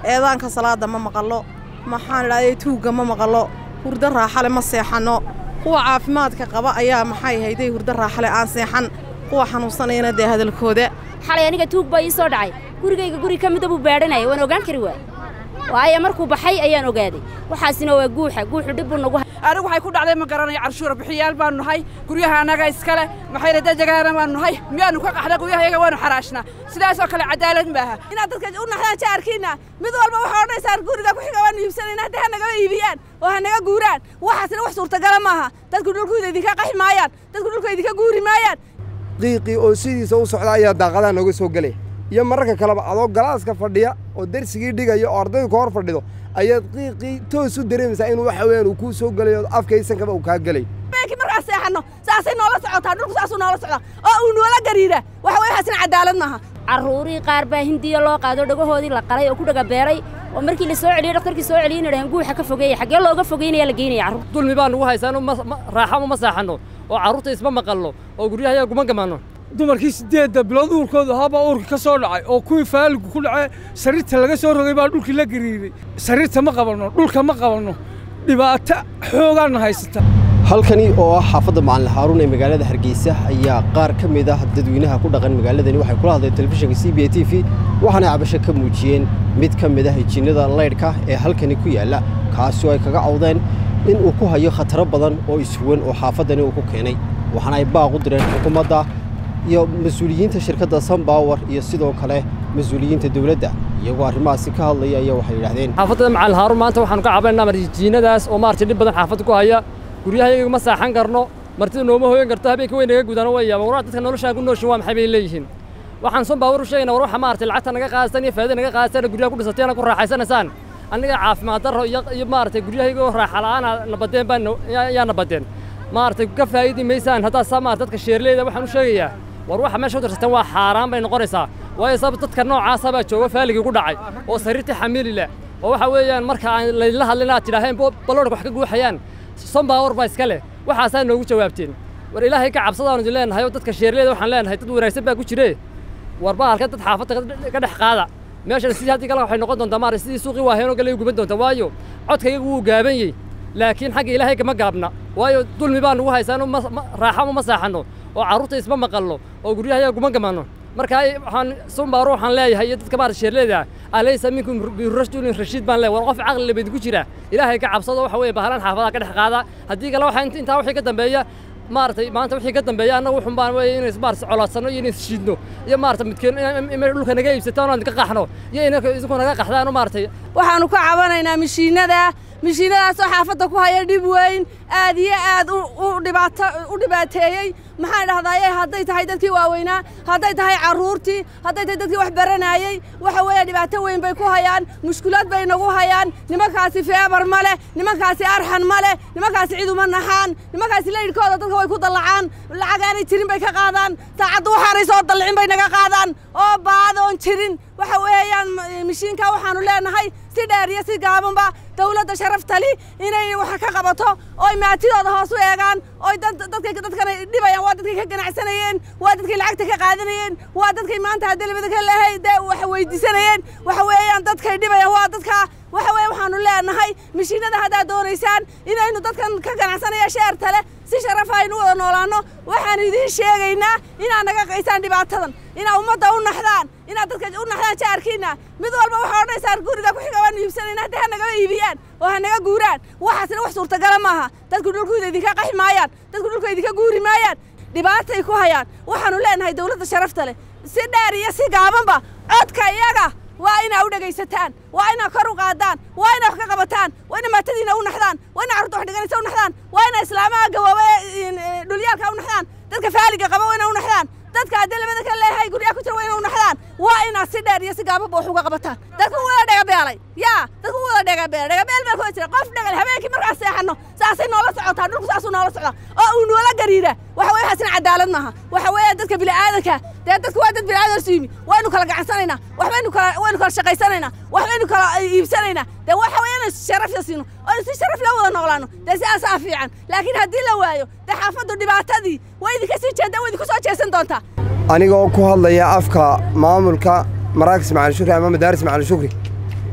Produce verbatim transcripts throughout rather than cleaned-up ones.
eedaanka salaada ma maqallo maxaan ilaahay tuuga ma maqallo hurdo raaxale ma seexano kuwa caafimaadka qaba ayaa maxay hayday hurdo raaxale aan seexan kuwa xanuunsanayna dee hadalkooda xalay aniga tuug baa ii soo dhacay gurigayga guri ka mid ah buu baadhanayay waan ogaan kari waay waayo markuu baxay ayaan ogaaday waxaasina waa guuxa guuxu dib uu nagu anigu waxay ku dhacday ma garanayo canshuur bixiyaal baan nahay guryaha anaga iskale maxay leedahay jagaana baan nahay miyaanu ka qaxda guryaha iyaga waanu xaraashna sidaas oo kale cadaalad maaha inaad dadka u naxdaan jaarkiina mid walba waxa odhanaysaa guriga ku xiga waan iibsanayna hadda hanaga iibiyaan oo hanaga guuraan waxaasina wax suurtagal maaha dadku dhulkooda idinka qaxi maayaan dadku dhulkooda idinka guuri maayaan qiiqii oo sidiisa u socda ayaa daaqadaha nooga soo galay iyo mararka kaleba adoo galaaska fadhiya oo darsigii dhigaya oo ardaydu ka hor fadhido ayaad qiiqii toos u dareemaysaa inuu waxa weeyaan uu kuu soo galayo afkaysankaba uu kaa galay beeki markaas seexano saasay noola socotaa dhulku saasuu noola socdaa oo uu noola gariira waxa weeye waxaasina cadaalad maaha carruurii qaar baa hindiya loo qaado dhagahoodii la qalay oo ku dhaga beeray oo markii la soo celiyay dhakhtarkii soo celiyay inay guuxa ka fogeeyay xagee looga fogeynaya la geynaya carruur dulmi baan ugu haysaano raaxo ma saaxano oo carruurta isma maqallo oo guryaha guma gamaano dumarkii sideedda bilood uurkooda haba uurka ka soo dhacay oo kuwii faaligu ku dhacay sariirta laga soo rogay baa dhulkii la gariiray sariirta ma qabanno dhulka ma qabanno dhibaato xoogaana haysata halkani oo ah xaafadda macalin haaruun ee magaalada hargeysa ayaa qaar ka mid ah dadweynaha ku dhaqan magaaladani waxay kula hadleen telefishinka c b a t v waxaana cabasho ka muujiyeen mid ka mid ah jinnada leydhka ee halkani ku yaalla kaasi oo ay kaga cawdeen in uu ku hayo khataro badan oo ishuwan oo xaafaddani uu ku keenay waxaana ay baaq u direen xukuumadda iyo mas'uuliyiinta shirkadda Sunpower iyo sidoo kale mas'uuliyiinta dawladda iyagoo arrimahaasi ka hadlaya ayaa waxay yiraahdeen xaafadda macalin haaruun maanta waxaan ka cabaynaa marjiinadaas oo maartay dib badan xaafadda ku haya guryaha ma saaxan karno martida nooma hooyan karto habeenkii way naga gudana way yaabaan waraa dadka nolosha ku nooshin waa maxay bay leeyihiin waxaan Sunpower u sheegnaa war waxa maartay lacagta naga qaadsan iyo faa'iido naga qaadsan guryaha ku dhisateen ku raaxaysanaysaan aniga caafimaad darro iyo maartay guryaha raaxa la'aan nabadeen baan yaa nabadeen maartay ka faa'iido meysaan hadaa saamaar dadka sheerleeda waxaan u sheegayaa war waxa meesha u dirsan waa xaraan bay noqonaysaa waayo sabab dadka noocaas ah baa jooga faaligii ku dhacay oo sariirta xamili leh oo waxa weeyaan marka aan la hadlina tidaahayn baloorka wax ka guuxayaan Sunpower baa iska leh waxaas ay noogu jawaabteen war ilaahay ka cabsadaan u leenahay dadka sheerleeda waxaan leenahay dad wanaagsan baa ku jiree war baa halka dad xaafadda ka dhex qaada meesha sidii hadii kale waxay noqon doontaa maar sidii suuqii waa heeno galay guban doontaa waayo codkayga wuu gaaban yahay laakiin xagga ilaahay kama gaabna waayo dulmi baan ugu haysaano raaxo ma saaxano oo carruurta isma maqallo oo guryaha guma gamaano marka waxaan Sunpower waxaan leeyahay dadka baar sheerleeda alaysa minkum birashidin rashiid baan leeyahay war qof aqal leeyahay ku jira ilaahay ka cabsado waxa weeye bahalan xaafada ka dhex qaada hadii kale waxa inta wixii ka dambeeya maartay maanta wixii ka dambeeya anagu wuxuu baan weeyay in isbaar socolaasano iyo in isjidno iyo maartay midkeen in dhulka naga iibsataan oo ka qaxno iyo in isku naga qaxdaan maartay waxaanu ka cabanaynaa mishiinada mishiinadaas oo xaafadda ku haya dhib weyn aad iyo aad u dhibaato u dhibaateeyay maxaan dhahdaayay hadday tahay dadkii waaweynaa hadday tahay carruurtii hadday tahay dadkii wax baranayay waxa weeye dhibaato weyn bay ku hayaan mushkilad bay nagu hayaan nimankaasi feebar ma leh nimankaasi arxan ma leh nimankaasi cid uma naxaan nimankaasi leydhkooda dadka way ku dallacaan lacag aanay jirin bay ka qaadaan saacadda waxaanay soo dallacin bay naga qaadaan oo baad oon jirin waxa weeyaan mishiinka waxaanu leenahay si dheer iyo si gaabanba dawladda sharafta li inay wax ka qabato oo maatidooda hoos u eegaan oo dadka dadkana dhibayaan waa dadkay ka ganacsanayeen waa dadkay lacagta ka qaadanayeen waa dadkay maanta hadalbada ka leeyahay wax weydiisanayeen waxa weeyaan dadkay dhibayaan waa dadka waxa weeye waxaanu leenahay mishiinada hadaa doonaysaan inaynu dadkan ka ganacsanaya sheerta leh si sharaf aynu wada noolaano waxaan idin sheegaynaa inaad naga qaysaan dhibaatadan inaad ummadda u naxdaan inaad dadka u naxdaan jaarkiina mid walba waxa odhanaysaa guriga ku xiga waan iibsanayna hadda hanaga iibiyaan oo hanaga guuraan waxaasina wax suurtagal maaha dadku dhulkooda idinka qaxi maayaan dadku dhulkooda idinka guuri maayaan dhibaatay ku hayaan waxaanu leenahay dawladda sharafta leh si dheer iyo si gaabanba codka iyaga waa inaa u dhagaysataan waa inaa kor u qaadaan waa inaa wax ka qabataan waa inaa maatadiina u naxdaan waa inaa carruurta wax dhiganaysa u naxdaan waa inaa islaamaha gawaaba dhulyaalka u naxdaan dadka faaliga qaba waa inaa u naxdaan dadka hadalbada ka leeyahay guryaha ku jira waa inaa u naxdaan waa inaa si dheer iyo si gaabanba wax uga qabataan dadku wada dhagabeelay yaa dadku wada dhagabeel dhagabeel baa ku jira qof dhagal habeenkii markaa seexano saasay noola socotaa dhulku saasuu noola socdaa oo uu noola gariira waxa weeye waxaasina cadaalad maaha waxa weeye dadka bini'aadanka dee dadku waa dad bini'aadan isu yimi waynu kala gacansanaynaa waxbaynu kala waynu kala shaqaysanaynaa waxbaynu kala iibsanaynaa dee waxa weeye inaynu sharafta siino oo si sharaf la wada noolaano dee sidaasaa fiican laakiin haddii la waayo dee xaafaddu dhibaatadii way idinka sii jeedaa way idinku soo jeesan doontaa aniga oo ku hadlaya afka maamulka maraakis macalin shukri ama madaaris macalin shukri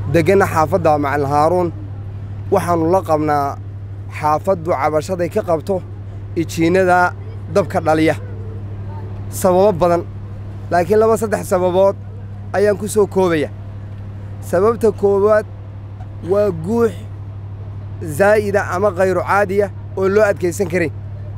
degana xaafadda Macalin Haaruun waxaanu la qabnaa xaafaddu cabashaday ka qabto ijiinada dabka dhaliya sababo badan laakiin laba saddex sababood ayaan ku soo koobaya sababta koowaad waa guux zaa'ida ama qayru caadiya oo loo adkaysan karin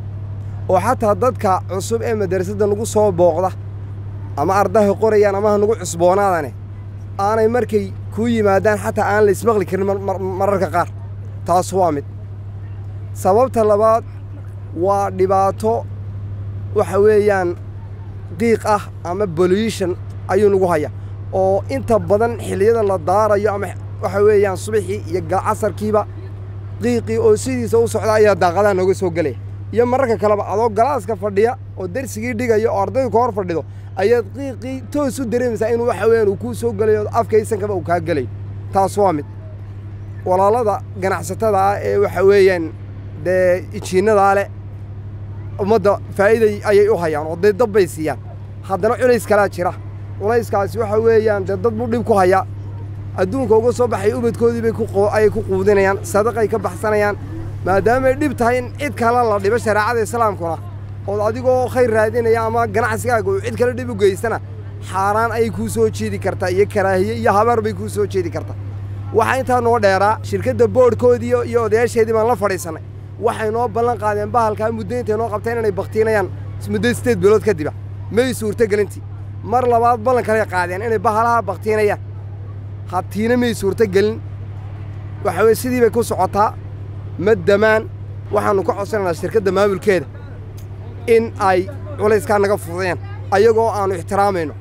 oo xataa dadka cusub ee madrasadda nagu soo booqda ama ardaha qorayaan ama nagu cusboonaadane aanay markay ku yimaadaan xataa aan la ismaqli karin mararka qaar taas waa mid sababta labaad waa dhibaato waxa weeyaan qiiq ah ama pollution ayuu nagu haya oo inta badan xilliyada la daarayo ama waxa weeyaan subaxii iyo casarkiiba qiiqii oo sidiisa u socda ayaa daaqadaha nooga soo gelaya iyo mararka kaleba adoo galaaska fadhiya oo darsigii dhigaya oo ardaydu ka hor fadhido ayaad qiiqii toos u dareemaysaa inuu waxa weeyaan uu kuu soo gelayo afkaysankaba uu kaa gelayo taas waa mid walaalada ganacsatada ah ee waxa weeyaan dee ijiinadaa leh ummadda faa'iiday ayay u hayaan oo dee dab bay siiyaan haddana culays kalaa jira culayskaasi waxa weeyaan dee dad buu dhib ku hayaa adduunka uga soo baxay ubadkoodii bay ayay ku quudinayaan sadaqay ka baxsanayaan maadaamay dhib tahay in cid kale la dhibo shareecada islaamkuna ood adigoo khayr raadinaya ama ganacsigaaga uu cid kale dhib u geystana xaaraan ayay kuu soo jeedi kartaa iyo karaahiye iyo habaar bay kuu soo jeedi kartaa waxaa intaa noo dheeraa shirkadda boodhkoodii iyo odayaasheedii baan la fadhiisannay waxay noo ballan qaadeen bahalkaa muddo intay noo qabteen inay baktiinayaan muddo sideed bilood kadiba may suurtogelintii mar labaad ballan kaley qaadeen inay bahalaha baktiinayaan hatiina may suurtogelin waxa weye sidii bay ku socotaa maddamaan waxaannu ka codsanaynaa shirkadda maamulkeeda in ay culayskaa naga fududeen ayagoo aannu ixtiraamayno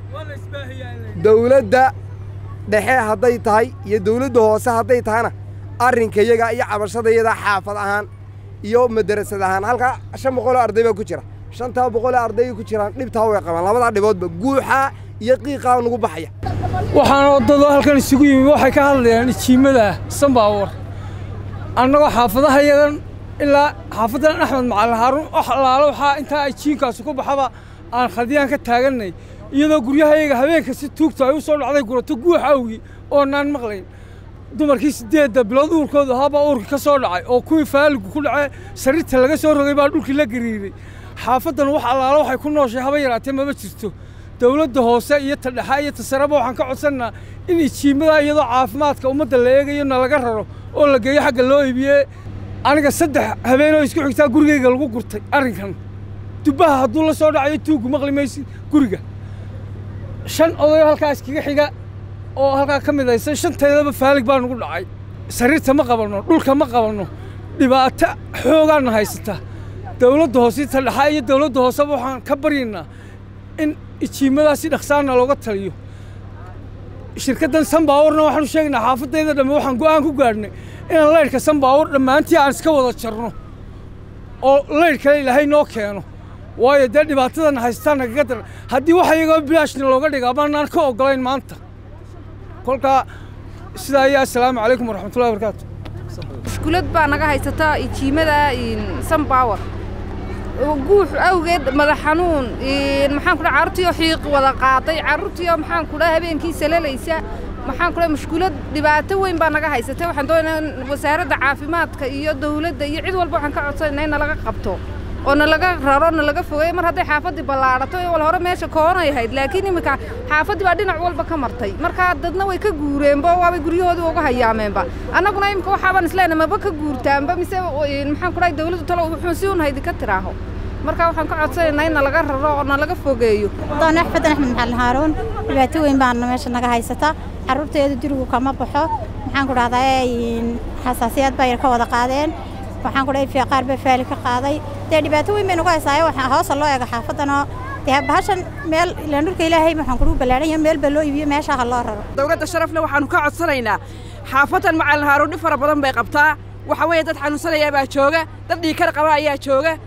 dawladda dhexe hadday tahay iyo dawladda hoose hadday tahayna arrinkayaga iyo cabashadayada xaafad ahaan iyo madarasad ahaan halkaa shan boqoloo arday baa ku jira shantaa boqolee ardayga ku jiraan dhibtaa way qabaan labadaa dhiboodba guuxaa iyo qiiqaa nagu baxaya waxaan waddado halkan isugu yimi waxay ka hadlayaan ijiimada sanbaawar annagoo xaafadaha yadan ilaa xaafaddan axmed macalin haaruun wax alaalo waxaa intaa ijiinkaasu ku baxaba aan khadiyaan ka taagannay iyadoo guryahayaga habeenka si tuugta ay u soo dhacday gurato guux awgii oonaan maqlayn dumarkii siddeedda bilood uurkooda ahaabaa uurkii ka soo dhacay oo kuwii faaligu ku dhacee sariirta laga soo rogay baa dhulkii la gariiray xaafaddan wax allaalo waxay ku nooshay haba yaraatee mama jirto dawladda hoose iyo ta dhexa iyo ta sareba waxaan ka codsannaa in ijiimadaa iyadoo caafimaadka ummadda la eegayo na laga raro oo la geeyo xagga loo iibiyey aniga saddex habeenoo isku xigtaa gurigayga lagu gurtay arrinkan dubbaha hadduu la soo dhacayo tuuggu maqli maysid guriga shan odayo halkaa iskaga xiga oo halkaa ka midaysan shanteedaba faalig baa nugu dhacay sariirta ma qabanno dhulka ma qabanno dhibaato xoogaana haysata dawladda hoose ta dhexa iyo dawladda hooseba waxaan ka baryaynaa in ijiimadaas si dhaqsaana looga taliyo shirkaddan sanbaawarna waxaanu sheegaynaa xaafadayda dhamme waxaan go'aan ku gaadhnay inaan laydhka sanbaawar dhammaantii aan iska wada jarno oo laydh kale ilaahay noo keeno waayo dee dhibaatadan haystaan nagaga daran haddii waxa iyagoo bilaashna looga dhigaa baanaan ka oggolayn maanta kolkaa sidaa iyo assalaamu calaykum waraxmatullahi wabarakaatu mushkulad baa naga haysataa ijiimada sanbaawar guux awgeed madax xanuun maxaan ku dhahay carruurtiioo xiiq wada qaaday carruurtiioo maxaan ku dhahay habeenkii salalaysa maxaan ku dhahay mushkulad dhibaato weyn baa naga haysatay waxaan doonaynaa in wasaaradda caafimaadka iyo dawladda iyo cid walba waxaan ka codsanaynaa in nalaga qabto oo nalaga raro nalaga fogeeyo mar hadday xaafaddii ballaadhato ee wal hore meesha koonay ahayd laakiin iminka xaafaddii baa dhinac walba ka martay markaa dadna way ka guureenba waabay guryahoodii uga hayaameenba annaguna iminka waxaabaan isleenahay maba ka guurtaanba mise maxaan ku dhahay dawladdu talo wuxuu si un haydi ka tiraaho markaa waxaan ka codsanaynaa in nalaga raro oo nalaga fogeeyo doon axmed axmed macalin haaruun dhibaato weyn baana meesha naga haysata carruurteedu durigu kama baxo maxaan ku dhahdaa xasaasiyad bay ka wada qaadeen waxaan ku dhahay fiiqaar baa faali ka qaaday dee dhibaato weyn bay nagu haysaayo waxaa hoosa loo eega xaafaddanoo dee bahashan meel ilaan dhulka ilaahay waxaan kugu ballaadhan yahay meel baa loo iibiyo meeshaa ha loo raro dawladda sharafle waxaanu ka codsanaynaa xaafaddan macalin haaruun dhib fara badan bay qabtaa waxa weeye dad xanuunsanaya baa jooga dad dhiikar qaba ayaa jooga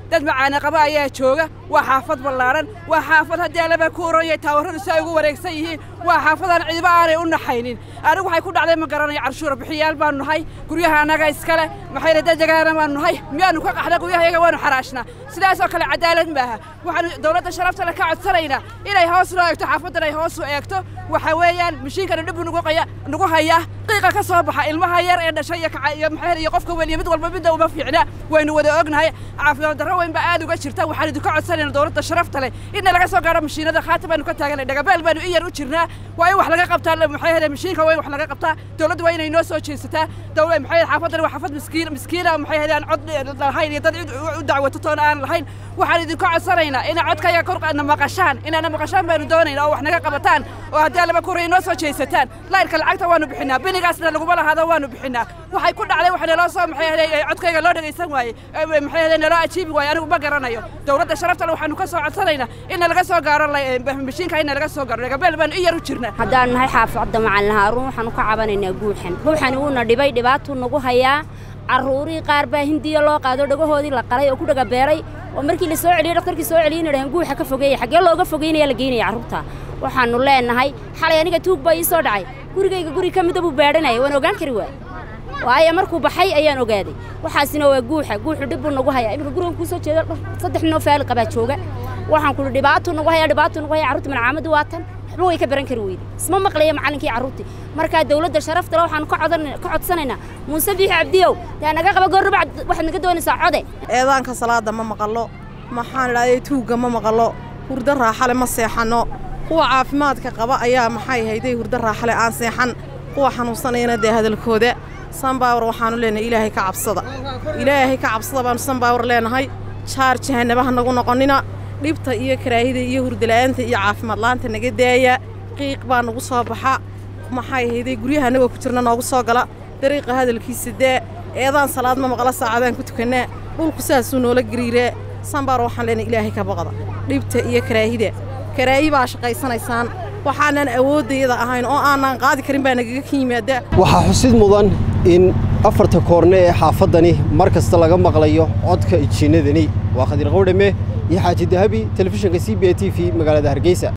dad macaana qaba ayaa jooga waa xaafad ballaaran waa xaafad haddii alaba ku oranya taawaradu si ay ugu wareegsan yihiin waa xaafadaan cidiba aanay u naxaynin anigu waxay ku dhacday ma garanayo canshuur bixiyaal baanu nahay guryaha annaga iskale maxay dad jagaana baanu nahay miyaanu ka qaxna guryaha iyaga waanu xaraashnaa sidaas oo kale cadaalad maaha waxaanu dowladda sharafta le ka codsanaynaa inay hoos loo eegto xaafadan ay hoos u eegto waxa weeyaan mishiinkana dhib nagu qaya nagu haya qiiqa ka soo baxa ilmaha yar ee dhashay iyo maxay iyo qofka weyn iyo mid walba midda uma fiicna waynu wada ognahay caafimaad darro weyn ba aad uga jirta waxaan idinka codsanaynaa dowladda sharafta leh in laga soo gaaro mishiinada khaatir baanu ka taaganay dhagabeel baanu iyar u jirnaa waa in wax laga qabtaa maxay ahayd mishiinka waa in wax laga qabtaa dowladdu waa inay noo soo jeesataa dowlad maxay ahayd xaafadan waa xaafad miskiin miskiina maxay ahayd aan cod lahayn iyo dad u dacwato toona aan lahayn waxaan idinka codsanaynaa in codkaya kor qaadna maqashaan inaana maqashaan baanu doonaynaa oo wax naga qabataan oo haddii laba kuray noo soo jeesataan layrka lacagta waanu bixinaa binigaasna laguma lahaado waanu bixinaa waxay ku dhacday waxa naloo soo maxay ahayd codkayga loo dhagaysan waayey maxay ahayd naloo ajiibi waayey anigu ma garanayo dowladda sharafta leh waxaanu ka soo codsanaynaa in laga soo gaaro mishiinka in laga soo gaaro dhagabeel baanu iyar u jirnaa haddaan nahay xaafadda macalin haaruun waxaanu ka cabanaynaa guuxan guuxani wuuna dhibay dhibaatuu nagu hayaa carruurii qaar baa hindiya loo qaado dhagahoodii la qalay oo ku dhagabeeray oo markii la soo celiyay dhakhtarkii soo celiyay inay guuxa ka fogeeyay xagee looga fogeynaya la geynaya carruurta waxaanu leenahay xalay aniga tuug baa ii soo dhacay gurigayga guri ka mid ah buu beedhanayay waan ogaan kari waay waayo markuu baxay ayaan ogaaday waxaasina waa guuxa guuxu dhib buu nagu hayaa iminka gurigan kuu soo jeeda saddex noo faali qabaa jooga waxaan kula dhibaato nagu hayaa dhibaato nagu hayaa carruurta malcaamadu waatan waxba way ka baran kari weyday isma maqlaya macallinkii carruurtii markaa dowladda sharafta le waxaanu ka codsanaynaa muuse biixi cabdiyow taa naga qaba goordhaba waxaad naga doonaysaa code eedaanka salaada ma maqallo maxaan idhahday tuugga ma maqallo hurdo raaxale ma seexanno kuwa caafimaadka qaba ayaa maxay hayday hurdo raaxale aan seexan kuwa xanuunsanayana dee hadalkooda sanbaawar waxaanu leenahay ilaahay ka cabsada ilaahay ka cabsada baanu sanbaawar leenahay jaar jahanabaha nagu noqonina dhibta iyo karaahida iyo hurdala'aanta iyo caafimaad la'aanta naga daaya qiiq baa nagu soo baxa maxay hayday guryaha anagoo ku jirna noogu soo gala dariiqa hadalkiisa dee eedaan salaad ma maqla saacadaan ku tukannaa dhulku saasuu noola gariiree sanbaawar waxaan leenahay ilaahay ka baqda dhibta iyo karaahida karaahi baa shaqaysanaysaan waxaanan awooddayada ahayn oo aanan qaadi karin baa nagaga ka yimaada waxaa xusid mudan in afarta koorne ee xaafaddani mar kasta laga maqlayo codka ijiinadani waa Khadiir Qowdhame iyo Xaaji Dahabi telefishinka C B A T V magaalada Hargeysa.